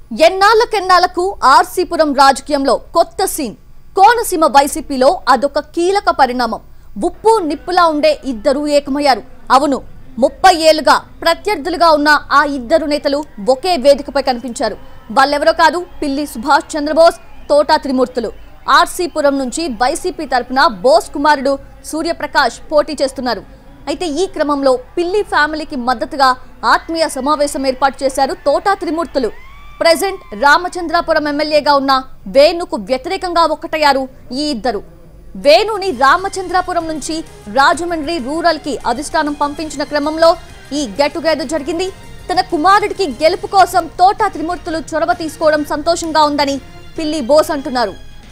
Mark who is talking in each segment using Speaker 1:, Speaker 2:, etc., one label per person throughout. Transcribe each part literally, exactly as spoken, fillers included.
Speaker 1: ఎన్నాళ్ళకెన్నాళ్లకు ఆర్సీపురం రాజకీయంలో కొత్త సీన్. కోనసీమ వైసీపీలో అదొక కీలక పరిణామం. ఉప్పు నిప్పులా ఉండే ఇద్దరు ఏకమయ్యారు. అవును, ముప్పై ఏళ్లుగా ప్రత్యర్థులుగా ఉన్న ఆ ఇద్దరు నేతలు ఒకే వేదికపై కనిపించారు. వాళ్ళెవరో కాదు, పిల్లి సుభాష్ చంద్రబోస్, తోట త్రిమూర్తులు. ఆర్సీపురం నుంచి వైసీపీ తరపున బోస్ కుమారుడు సూర్యప్రకాష్ పోటీ చేస్తున్నారు. అయితే ఈ క్రమంలో పిల్లి ఫ్యామిలీకి మద్దతుగా ఆత్మీయ సమావేశం ఏర్పాటు చేశారు తోట త్రిమూర్తులు. ప్రెజెంట్ రామచంద్రాపురం ఎమ్మెల్యేగా ఉన్న వేణుకు వ్యతిరేకంగా ఒక్కటయ్యారు ఈ ఇద్దరు. వేణుని రామచంద్రాపురం నుంచి రాజమండ్రి రూరల్ కి అధిష్టానం పంపించిన క్రమంలో ఈ గెట్ టుగెదర్ జరిగింది. తన కుమారుడికి గెలుపు కోసం తోట త్రిమూర్తులు చొరవ తీసుకోవడం సంతోషంగా ఉందని పిల్లి బోస్ అంటున్నారు.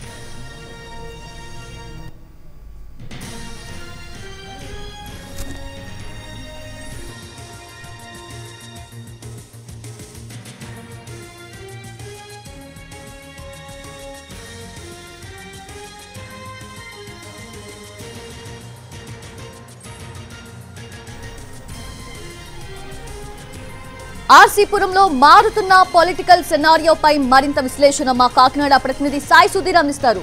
Speaker 1: ఆర్సీపురంలో మారుతున్న పొలిటికల్ సెనారియోపై మరింత విశ్లేషణ మా కాకినాడ ప్రతినిధి సాయి సుధీర్ అందిస్తారు.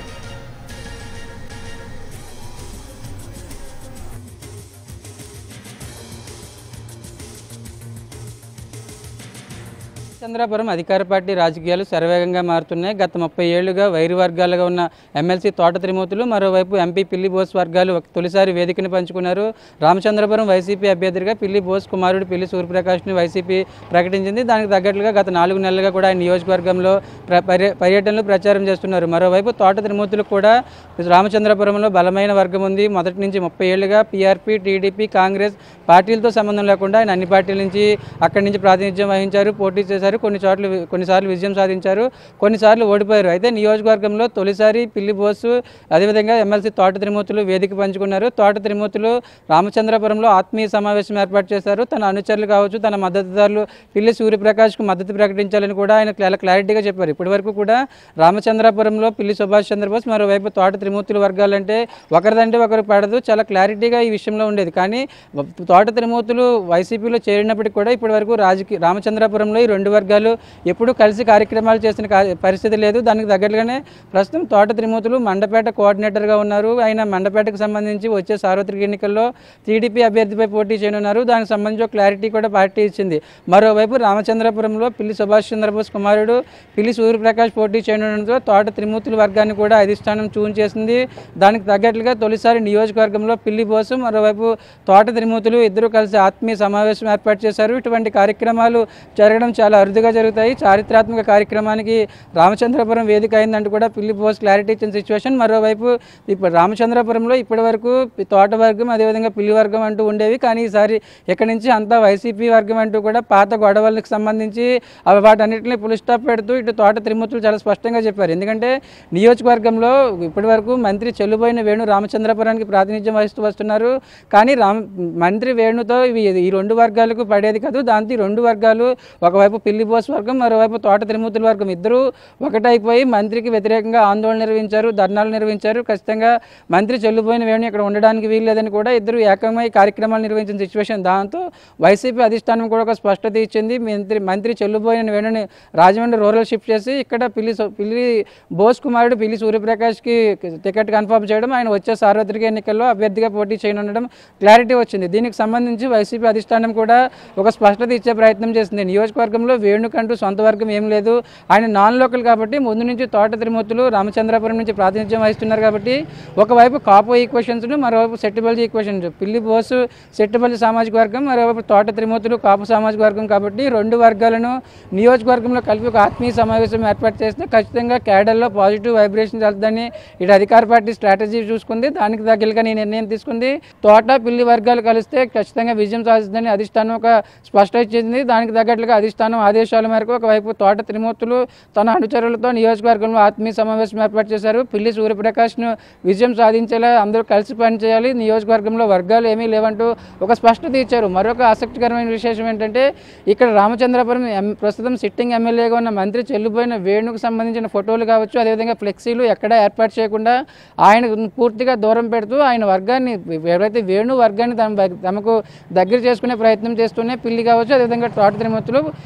Speaker 2: చంద్రాపురం అధికార పార్టీ రాజకీయాలు శరవేగంగా మారుతున్నాయి. గత ముప్పై ఏళ్లుగా వైరు వర్గాలుగా ఉన్న ఎమ్మెల్సీ తోట త్రిమూర్తులు, మరోవైపు ఎంపీ పిల్లి బోస్ వర్గాలు తొలిసారి వేదికను పంచుకున్నారు. రామచంద్రపురం వైసీపీ అభ్యర్థిగా పిల్లి బోస్ కుమారుడు పిల్లి సూర్యప్రకాష్ని వైసీపీ ప్రకటించింది. దానికి తగ్గట్లుగా గత నాలుగు నెలలుగా కూడా ఆయన నియోజకవర్గంలో పర్యటనలు ప్రచారం చేస్తున్నారు. మరోవైపు తోట త్రిమూర్తులకు కూడా రామచంద్రపురంలో బలమైన వర్గం ఉంది. మొదటి నుంచి ముప్పై ఏళ్లుగా పీఆర్పీ, టీడీపీ, కాంగ్రెస్ పార్టీలతో సంబంధం లేకుండా ఆయన అన్ని పార్టీల నుంచి అక్కడి నుంచి ప్రాతినిధ్యం వహించారు, పోటీ చేశారు. కొన్ని చోట్ల కొన్నిసార్లు విజయం సాధించారు, కొన్నిసార్లు ఓడిపోయారు. అయితే నియోజకవర్గంలో తొలిసారి పిల్లి బోసు, అదేవిధంగా ఎమ్మెల్సీ తోట త్రిమూర్తులు వేదిక పంచుకున్నారు. తోట త్రిమూర్తులు రామచంద్రపురంలో ఆత్మీయ సమావేశం ఏర్పాటు చేశారు. తన అనుచరులు కావచ్చు, తన మద్దతుదారులు పిల్లి సూర్యప్రకాష్కు మద్దతు ప్రకటించాలని కూడా ఆయన చాలా క్లారిటీగా చెప్పారు. ఇప్పటి వరకు కూడా రామచంద్రపురంలో పిల్లి సుభాష్ చంద్రబోస్, మరోవైపు తోట త్రిమూర్తుల వర్గాలంటే ఒకరిదంటే ఒకరు పడదు, చాలా క్లారిటీగా ఈ విషయంలో ఉండేది. కానీ తోట త్రిమూర్తులు వైసీపీలో చేరినప్పటికీ కూడా ఇప్పటి వరకు రాజకీయ రామచంద్రపురంలో ఈ రెండు వర్గాలు ఎప్పుడు కలిసి కార్యక్రమాలు చేసిన పరిస్థితి లేదు. దానికి తగ్గట్టుగానే ప్రస్తుతం తోట త్రిమూర్తులు మండపేట కోఆర్డినేటర్గా ఉన్నారు. ఆయన మండపేటకు సంబంధించి వచ్చే సార్వత్రిక ఎన్నికల్లో టీడీపీ అభ్యర్థిపై పోటీ చేయనున్నారు. దానికి సంబంధించి క్లారిటీ కూడా పార్టీ ఇచ్చింది. మరోవైపు రామచంద్రపురంలో పిల్లి సుభాష్ చంద్రబోస్ కుమారుడు పిల్లి సూర్యప్రకాష్ పోటీ చేయడంతో తోట త్రిమూర్తుల వర్గాన్ని కూడా అధిష్టానం చూన్ చేసింది. దానికి తగ్గట్లుగా తొలిసారి నియోజకవర్గంలో పిల్లి బోసు, మరోవైపు తోట త్రిమూర్తులు ఇద్దరు కలిసి ఆత్మీయ సమావేశం ఏర్పాటు చేశారు. ఇటువంటి కార్యక్రమాలు జరగడం చాలా అరుదుగా జరుగుతాయి. చారిత్రాత్మక కార్యక్రమానికి రామచంద్రపురం వేదిక అయిందంటూ కూడా పిల్లి బోస్ క్లారిటీ ఇచ్చిన సిచ్యువేషన్. మరోవైపు ఇప్పుడు రామచంద్రపురంలో ఇప్పటి వరకు తోట వర్గం, అదేవిధంగా పిల్లి వర్గం అంటూ ఉండేవి. కానీ ఈసారి ఇక్కడి నుంచి అంతా వైసీపీ వర్గం అంటూ కూడా పాత గొడవలకు సంబంధించి వాటన్నిటిని పులి స్టాప్ పెడుతూ ఇటు తోట త్రిమూర్తులు చాలా స్పష్టంగా చెప్పారు. ఎందుకంటే నియోజకవర్గంలో ఇప్పటి వరకు మంత్రి చెల్లుబోయిన వేణు రామచంద్రపురానికి ప్రాతినిధ్యం వహిస్తూ వస్తున్నారు. కానీ రామ మంత్రి వేణుతో ఇవి ఈ రెండు వర్గాలకు పడేది కాదు. దాంతో ఈ రెండు వర్గాలు ఒకవైపు పిల్లి బోస్ వర్గం, మరోవైపు తోట త్రిమూర్తుల వర్గం ఇద్దరు ఒకటైపోయి మంత్రికి వ్యతిరేకంగా ఆందోళన నిర్వహించారు, ధర్నాలు నిర్వహించారు. ఖచ్చితంగా మంత్రి చెల్లుబోయిన వేణు ఇక్కడ ఉండడానికి వీల్లేదని కూడా ఇద్దరు ఏకమై కార్యక్రమాలు నిర్వహించిన సిచ్యువేషన్. దాంతో వైసీపీ అధిష్టానం కూడా ఒక స్పష్టత ఇచ్చింది. మంత్రి మంత్రి చెల్లుబోయిన వేణుని రాజమండ్రి రూరల్ షిఫ్ట్ చేసి ఇక్కడ పిల్లి పిల్లి బోస్ కుమారుడు పిల్లి సూర్యప్రకాష్కి టికెట్ కన్ఫర్మ్ చేయడం, ఆయన వచ్చే సార్వత్రిక ఎన్నికల్లో అభ్యర్థిగా పోటీ చేయనుండడం క్లారిటీ వచ్చింది. దీనికి సంబంధించి వైసీపీ అధిష్టానం కూడా ఒక స్పష్టత ఇచ్చే ప్రయత్నం చేసింది. నియోజకవర్గంలో వేణుకంటూ సొంత వర్గం ఏం లేదు, ఆయన నాన్ లోకల్ కాబట్టి ముందు నుంచి తోట త్రిమూర్తులు రామచంద్రపురం నుంచి ప్రాతినిధ్యం వహిస్తున్నారు కాబట్టి ఒకవైపు కాపు ఈక్వేషన్స్ను, మరోవైపు సెట్టిబల్జీ ఈక్వేషన్స్. పిల్లి బోసు సెట్టిబల్జీ సామాజిక వర్గం, మరోవైపు తోట త్రిమూర్తులు కాపు సామాజిక వర్గం కాబట్టి రెండు వర్గాలను నియోజకవర్గంలో కలిపి ఒక ఆత్మీయ సమావేశం ఏర్పాటు చేస్తే ఖచ్చితంగా క్యాడర్లో పాజిటివ్ వైబ్రేషన్ వెళ్తుందని ఇటు అధికార పార్టీ స్ట్రాటజీ చూసుకుంది. దానికి తగ్గలుగా నేను నిర్ణయం తీసుకుంది. తోట పిల్లి వర్గాలు కలిస్తే ఖచ్చితంగా విజయం సాధిస్తుందని అధిష్టానం ఒక స్పష్టత ఇచ్చింది. దానికి తగ్గట్లుగా అధిష్టానం ఆదేశాల మేరకు ఒకవైపు తోట త్రిమూర్తులు తన అనుచరులతో నియోజకవర్గంలో ఆత్మీయ సమావేశం ఏర్పాటు చేశారు. పిల్లి సూర్యప్రకాష్ను విజయం సాధించేలా అందరూ కలిసి పనిచేయాలి, నియోజకవర్గంలో వర్గాలు ఏమీ లేవంటూ ఒక స్పష్టత ఇచ్చారు. మరొక ఆసక్తికరమైన విశేషం ఏంటంటే ఇక్కడ రామచంద్రపురం ప్రస్తుతం సిట్టింగ్ ఎమ్మెల్యేగా ఉన్న మంత్రి చెల్లుబోయిన వేణుకు సంబంధించిన ఫోటోలు కావచ్చు, అదేవిధంగా ఫ్లెక్సీలు ఎక్కడా ఏర్పాటు చేయకుండా ఆయన పూర్తిగా దూరం పెడుతూ ఆయన వర్గాన్ని, ఎవరైతే వేణు వర్గాన్ని తమ తమకు దగ్గర చేసుకునే ప్రయత్నం చేస్తూనే పిల్లి కావచ్చు, అదేవిధంగా తోట త్రిమూర్తులు వేణు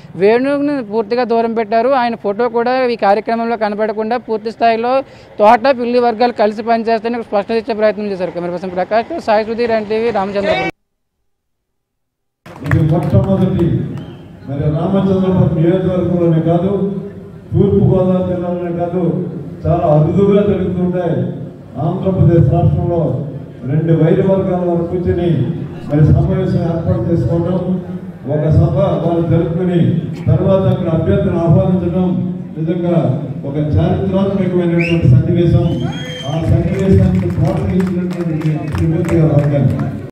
Speaker 2: ఆయనను పూర్తిగా దూరం పెట్టారు. ఆయన ఫోటో కూడా ఈ కార్యక్రమంలో కనపడకుండా పూర్తి స్థాయిలో తోట పిల్లి వర్గాలు కలిసి పనిచేస్తాయని స్పష్టత ఇచ్చే ప్రయత్నం చేశారు. Camera person Prakash, Sai Sudheer, NTV, Ramachandrapuram.
Speaker 3: ఇది మొట్టమొదటి మరి రామచంద్రపురం నియోజకవర్గంలోనే కాదు, తూర్పుగోదావరి జిల్లాలోనే కాదు, చాలా అరుదుగా జరుగుతుంటాయి. ఆంధ్రప్రదేశ్ రాష్ట్రంలో రెండు వైద్య వర్గాల వారు కూర్చొని మరి సమావేశం ఏర్పాటు చేసుకోవడం, ఒక సభ వాళ్ళు జరుపుకుని తర్వాత అక్కడ అభ్యర్థులను ఆహ్వానించడం నిజంగా ఒక చారిత్రాత్మకమైనటువంటి సన్నివేశం. ఆ సన్నివేశానికి ప్రోత్సహించినటువంటి శ్రీమతి గారు